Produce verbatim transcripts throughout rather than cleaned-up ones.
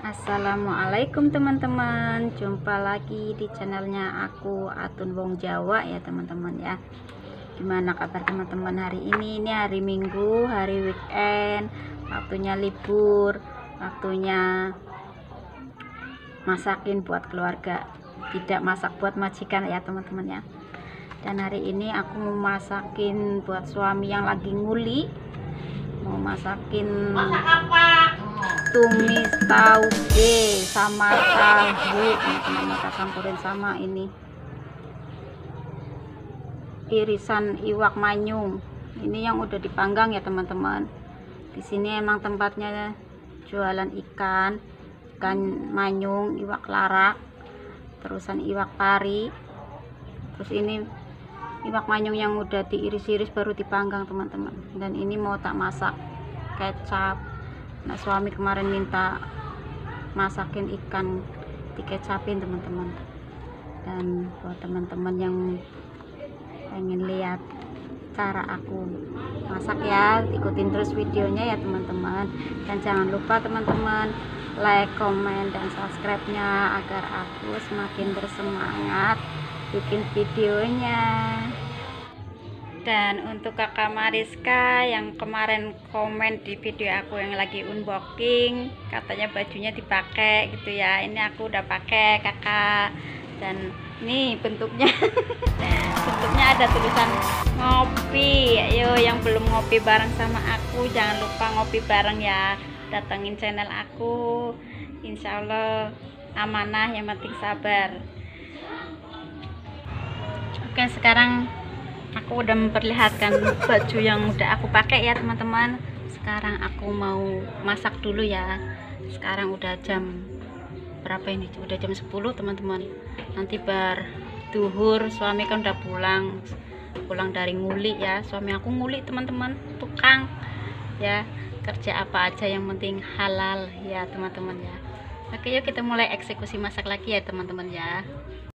Assalamualaikum teman-teman, jumpa lagi di channelnya aku Atun Wong Jawa ya teman-teman ya. Gimana kabar teman-teman hari ini? Ini hari Minggu, hari weekend, waktunya libur, waktunya masakin buat keluarga, tidak masak buat majikan ya teman-teman ya. Dan hari ini aku mau masakin buat suami yang lagi nguli, mau masakin masak apa? Tumis tauge sama tahu, teman-teman. Kita campurin sama ini irisan iwak manyung. Ini yang udah dipanggang ya teman-teman. Di sini emang tempatnya jualan ikan, ikan manyung, iwak larak, terusan iwak pari. Terus ini iwak manyung yang udah diiris-iris baru dipanggang teman-teman. Dan ini mau tak masak kecap. Nah, suami kemarin minta masakin ikan dikecapin teman-teman. Dan buat teman-teman yang pengen lihat cara aku masak ya, ikutin terus videonya ya teman-teman. Dan jangan lupa teman-teman like, komen, dan subscribe-nya agar aku semakin bersemangat bikin videonya. Dan untuk kakak Mariska yang kemarin komen di video aku yang lagi unboxing, katanya bajunya dipakai gitu ya, ini aku udah pakai kakak. Dan nih bentuknya bentuknya ada tulisan ngopi. Ayo yang belum ngopi bareng sama aku, jangan lupa ngopi bareng ya, datengin channel aku, insya Allah amanah, yang penting sabar. Oke, sekarang aku udah memperlihatkan baju yang udah aku pakai ya teman-teman. Sekarang aku mau masak dulu ya. Sekarang udah jam berapa ini? Udah jam sepuluh teman-teman. Nanti bar duhur, suami kan udah pulang pulang dari nguli ya. Suami aku nguli teman-teman, tukang ya, kerja apa aja yang penting halal ya teman-teman ya. Oke, yuk kita mulai eksekusi masak lagi ya teman-teman ya.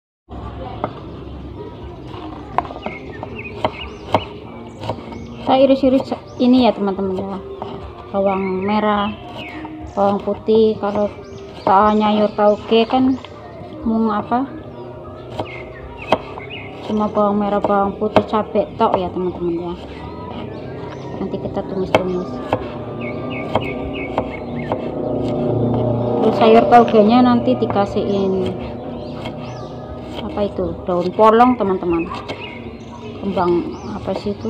Saya iris-iris ini ya teman-teman ya, bawang merah, bawang putih. Kalau nyayur tauge kan mau apa, cuma bawang merah, bawang putih, cabai tok ya teman-teman ya. Nanti kita tumis-tumis. Terus sayur taugenya nanti dikasihin apa itu, daun polong teman-teman, kembang apa sih itu,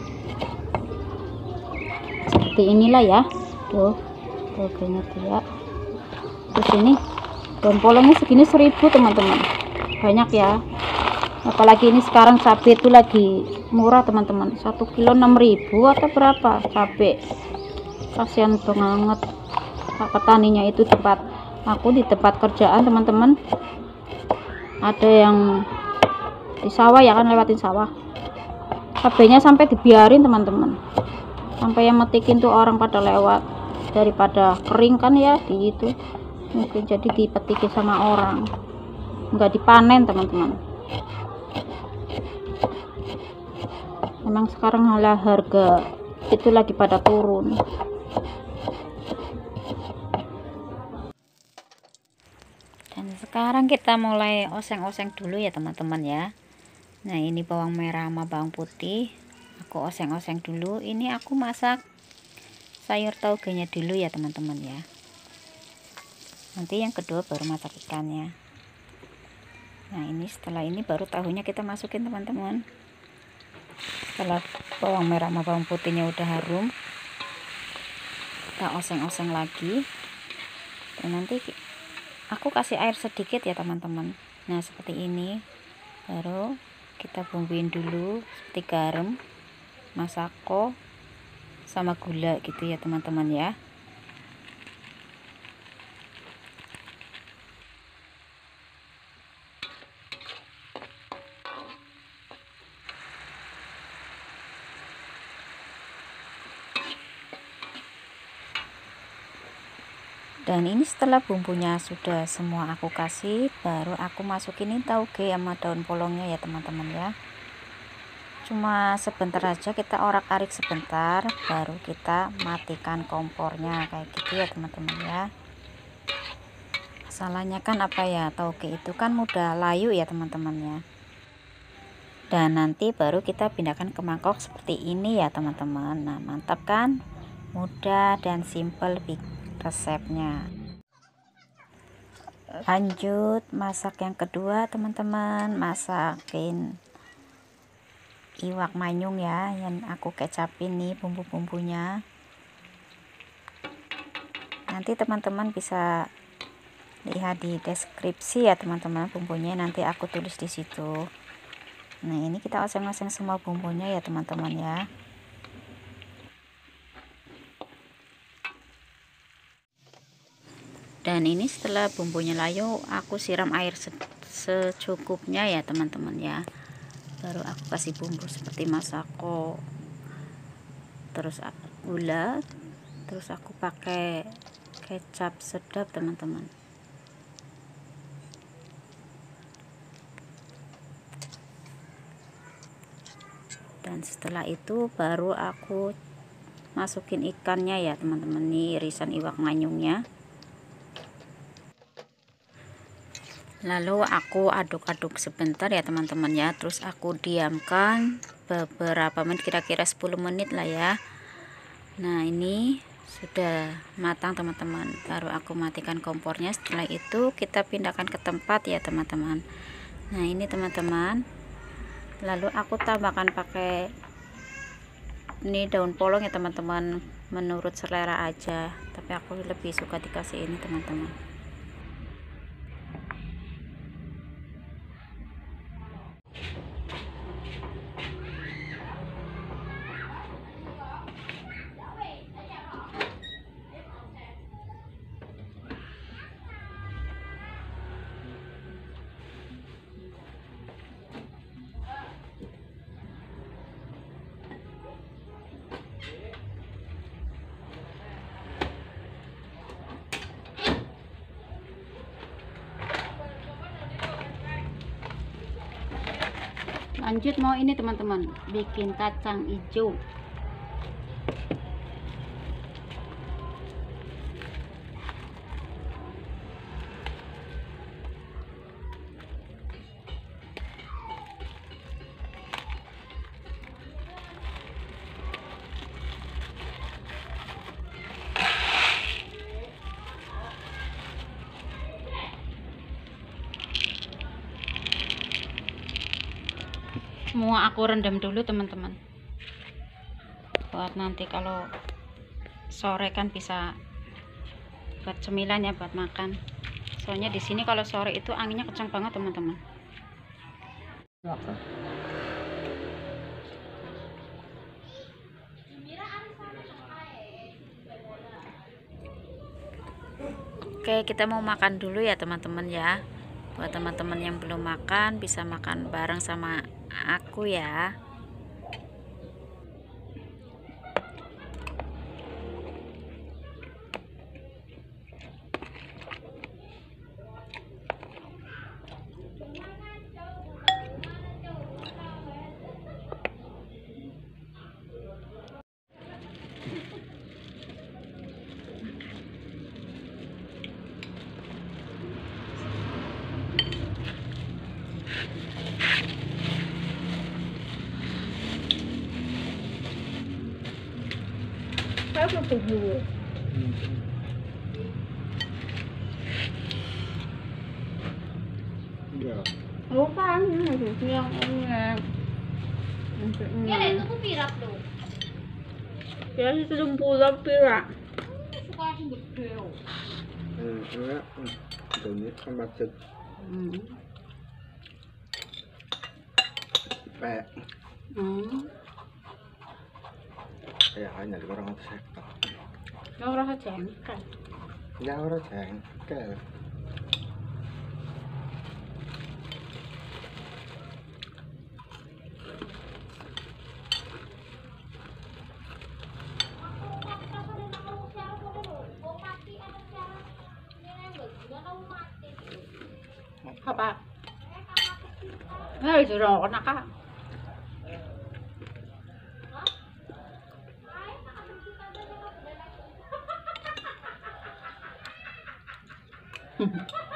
seperti inilah ya tuh taugenya tuh ya. Terus ini daun polongnya segini seribu teman-teman, banyak ya. Apalagi ini sekarang cabai itu lagi murah teman-teman, satu kilo enam ribu atau berapa cabai. Kasihan banget pak petaninya. Itu tempat aku, di tempat kerjaan teman-teman, ada yang di sawah ya kan, lewatin sawah, cabainya sampai dibiarin teman-teman, sampai yang metikin tuh orang pada lewat, daripada kering kan ya di itu, mungkin jadi dipetikin sama orang, nggak dipanen teman-teman. Memang sekarang halah harga itu lagi pada turun. Dan sekarang kita mulai oseng-oseng dulu ya teman-teman ya. Nah, ini bawang merah sama bawang putih aku oseng-oseng dulu. Ini aku masak sayur taugenya dulu ya teman-teman ya. Nanti yang kedua baru masak ikannya. Nah, ini setelah ini baru tahunya kita masukin teman-teman. Setelah bawang merah sama bawang putihnya udah harum, kita oseng-oseng lagi. Dan nanti aku kasih air sedikit ya teman-teman. Nah, seperti ini. Baru kita bumbuin dulu seperti garam, masako, sama gula gitu ya teman-teman ya. Dan ini setelah bumbunya sudah semua aku kasih, baru aku masukin ini tauge sama daun polongnya ya teman-teman ya. Cuma sebentar aja, kita orak-arik sebentar, baru kita matikan kompornya kayak gitu ya teman-teman ya. masalahnya kan apa ya, tauge itu kan mudah layu ya teman-teman ya. Dan nanti baru kita pindahkan ke mangkok seperti ini ya teman-teman. Nah mantap kan, mudah dan simple resepnya. Lanjut masak yang kedua teman-teman, masakin iwak manyung ya, yang aku kecapin nih bumbu-bumbunya. Nanti teman-teman bisa lihat di deskripsi ya teman-teman, bumbunya nanti aku tulis di situ. Nah ini kita oseng-oseng semua bumbunya ya teman-teman ya. Dan ini setelah bumbunya layu, aku siram air secukupnya ya teman-teman ya. Baru aku kasih bumbu seperti masako, terus gula, terus aku pakai kecap sedap teman-teman. Dan setelah itu baru aku masukin ikannya ya teman-teman, nih irisan iwak manyungnya. Lalu aku aduk-aduk sebentar ya teman-teman ya, terus aku diamkan beberapa menit, kira-kira sepuluh menit lah ya. Nah ini sudah matang teman-teman, baru aku matikan kompornya. Setelah itu kita pindahkan ke tempat ya teman-teman. Nah ini teman-teman, lalu aku tambahkan pakai ini daun polong ya teman-teman, menurut selera aja, tapi aku lebih suka dikasih ini teman-teman. Lanjut mau ini teman-teman, bikin kacang hijau. Semua aku rendam dulu teman-teman, buat nanti kalau sore kan bisa buat cemilan ya, buat makan. Soalnya di sini kalau sore itu anginnya kencang banget teman-teman. Oke, kita mau makan dulu ya teman-teman ya. Buat teman-teman yang belum makan, bisa makan bareng sama aku ya. Saya mau dulu. Iya. Oh kan, yang enak. Ya itu tuh pirak tuh. Ya itu lempuran pirak. Suka sing gede. Hmm, enggak. Ini kan macet. Hmm. Pek. Hmm. Ya hanya di orang sektor. Ya orang jengkel. Ya orang jengkel. Apa? Eh, jorong nak kak. Hmm.